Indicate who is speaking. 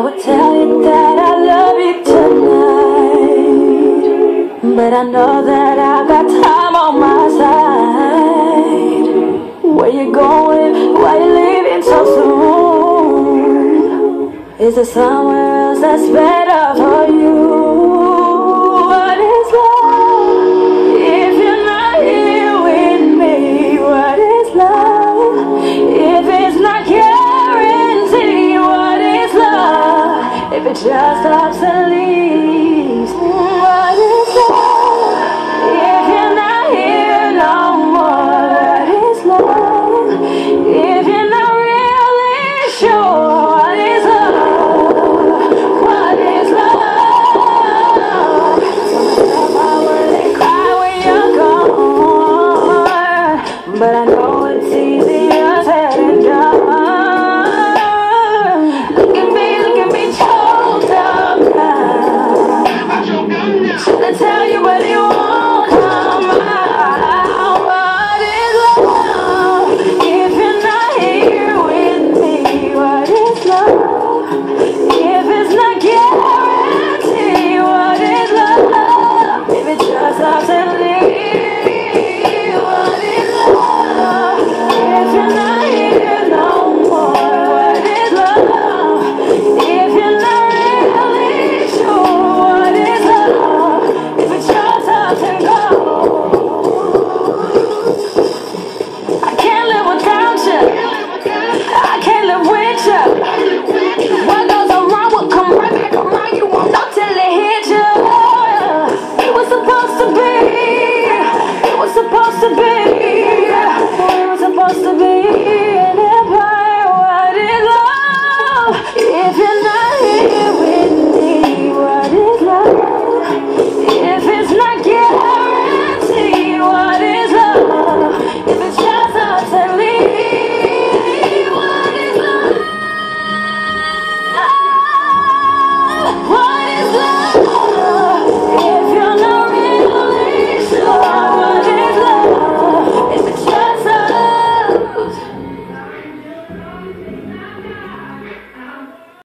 Speaker 1: would tell you that I love you tonight, but I know that I got time on my side. Where you going? Why you leaving so soon? Is there somewhere else that's better for you? What is love if you're not here with me? What is love if it's not guaranteed? What is love if it just stops and leaves?